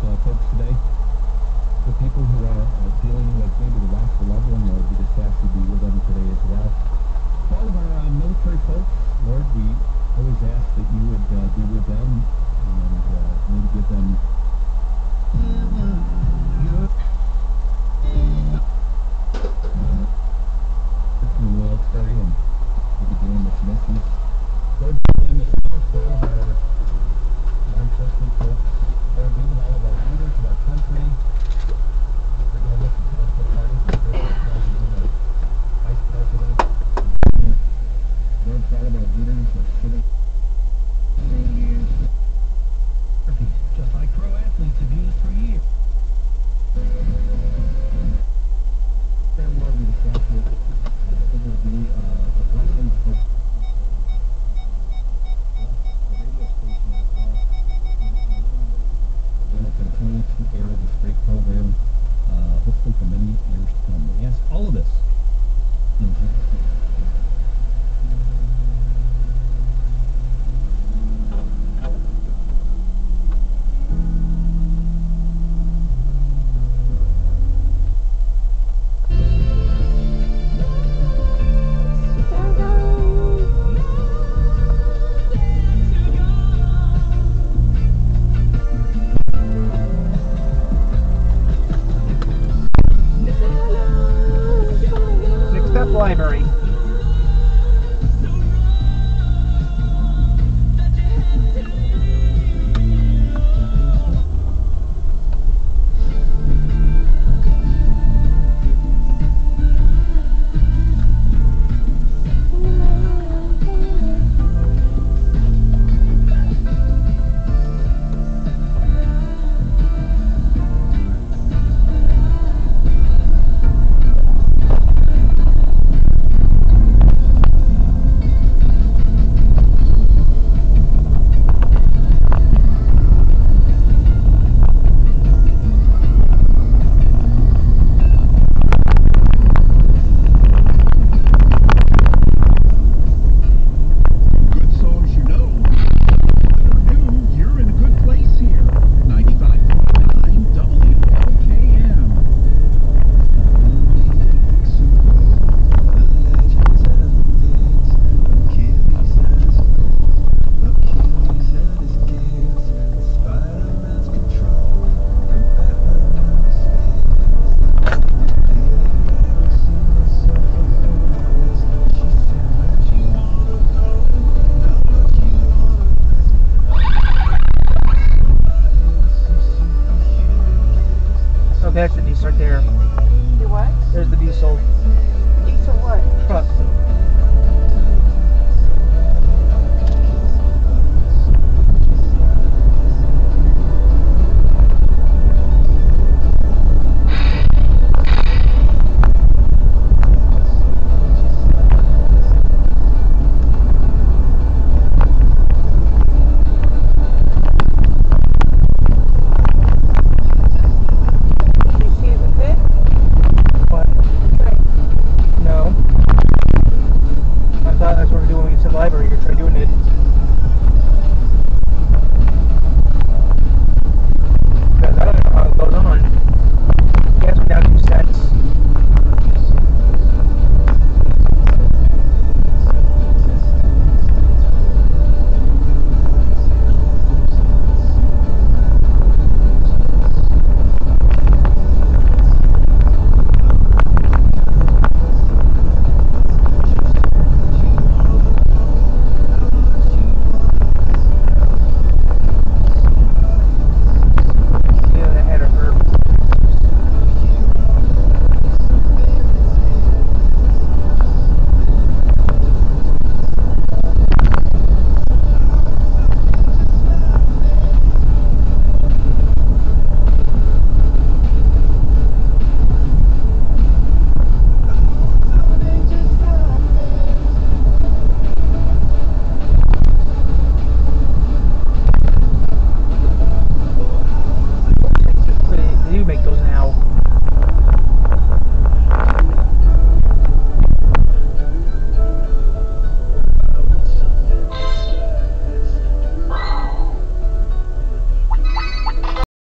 folks today. For people who are dealing with maybe the loss of a loved one, Lord, we just ask you to be with them today as well. For all of our military folks, Lord, we always ask that you would be with them and maybe give them from the military and maybe doing this missions. Lord, in this house for all of our law enforcement folks, Lord, be with all of our leaders of our country. We're going to look at political parties, the president, the vice president. Lord, for all of our leaders of civil just like pro athletes have used for years. And Lord, we just ask you that it will be a blessing for the radio station as well. We're going to continue to air this great program, hopefully for many years to come. We ask all of this in Jesus' name. Library. That's the diesel right there. You what? There's the diesel. Diesel what? Truck.